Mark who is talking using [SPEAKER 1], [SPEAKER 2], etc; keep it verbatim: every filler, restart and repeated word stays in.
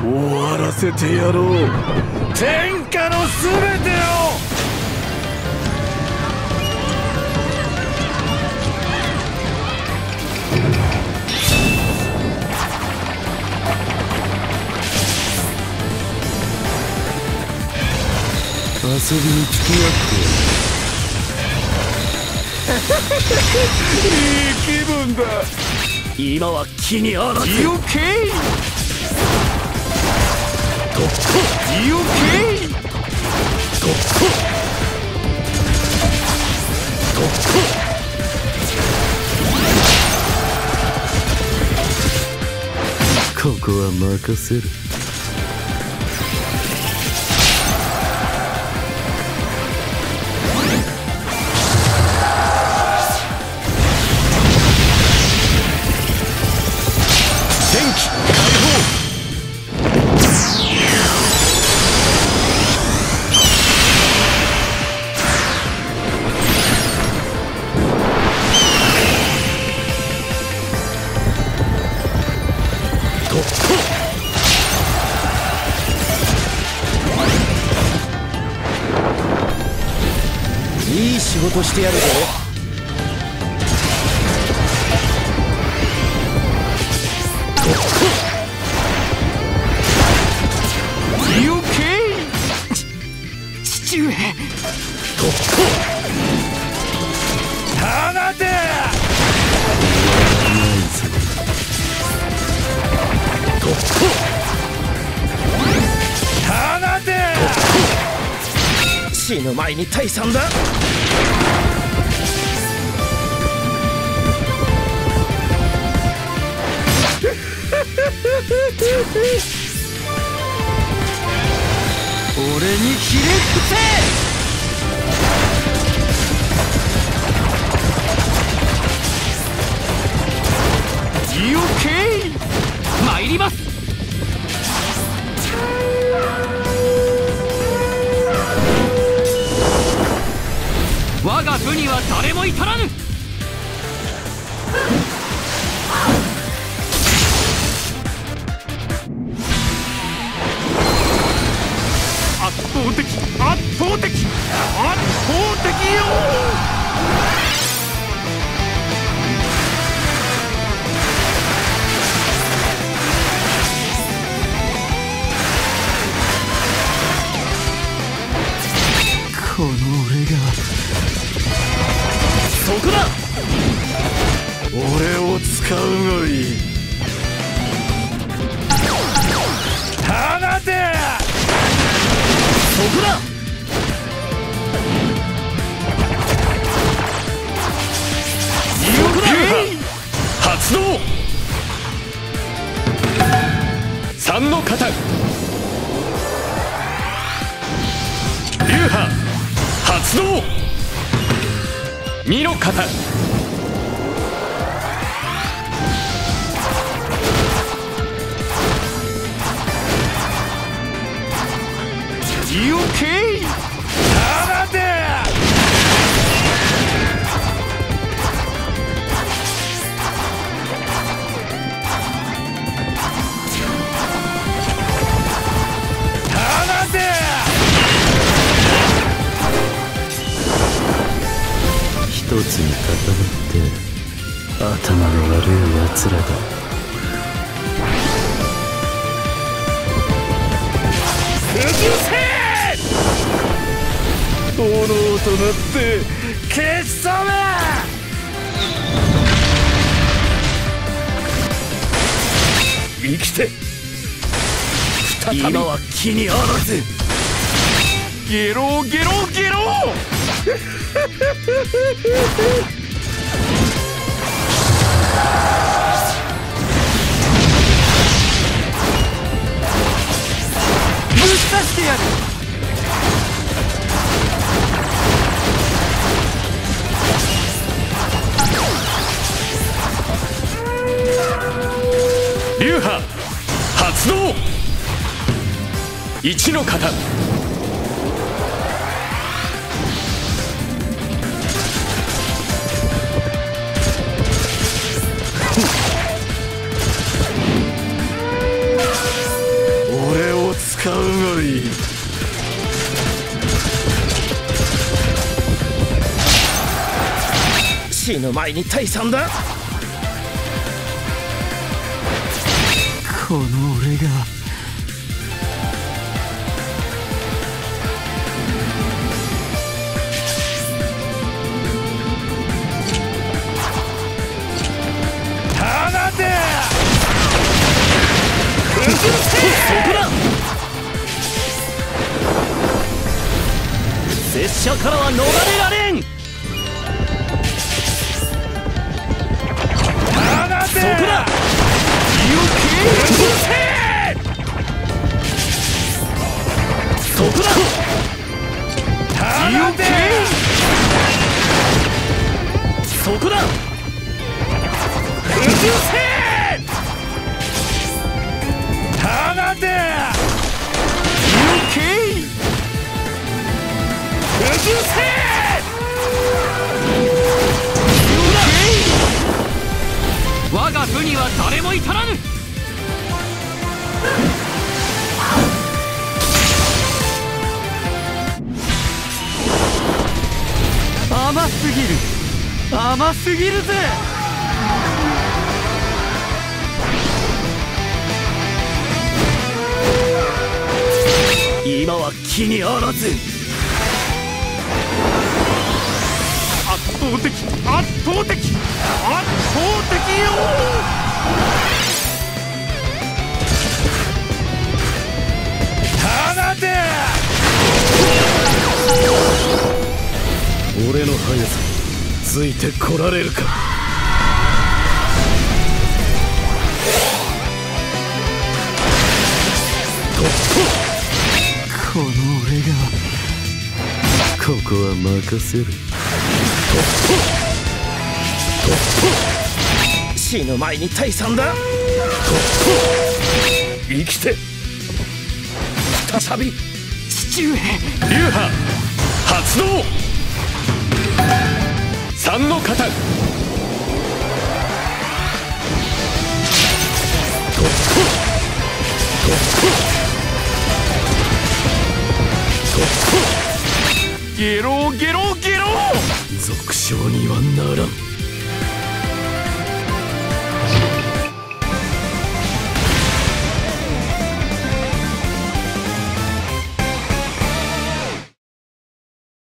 [SPEAKER 1] 終わらせてやろう、天下のすべてを。遊びに付き合っていい気分だ。今は気にあらず。You okay? どっこ You okay? どっこどっこここは任せる。いい仕事してやるぞ。You okay? 父上。放て。放て。死ぬ前に退散だ。俺にひれ伏せ。You okay? 参ります。我が部には誰も至らぬ。圧倒的圧倒的圧倒的よ。この俺がそこだ。俺を使うがいい。放て。そこだ。発動。三の型。流派発動。二の型。You okay? 放て。放て。一つに固まって頭の悪いやつらだ。崩せ。炎となって消し去れ。生きて再び。今は気にあらず。ゲロゲロゲロ。ぶっ刺してやる。流派発動。一の型。 ぬ前に退散だ。
[SPEAKER 2] この俺が
[SPEAKER 1] 放て。そこだ。拙者からは逃れられん。放て。そこだ。行け。そこだ。行け。そこだ。崩せ。放て。行け。崩せ。
[SPEAKER 2] 我が部には誰も至らぬ。甘すぎる、甘すぎるぜ。
[SPEAKER 1] 今は気にあらず。圧倒的、圧倒的、圧倒的よ。放て。俺の速さついてこられるか。
[SPEAKER 2] この俺が
[SPEAKER 1] ここは任せる。死ぬ前に退散だ。生きて再び。
[SPEAKER 2] 父上。
[SPEAKER 1] 流派発動。三の型。ゲロゲロゲロ。俗称にはならん。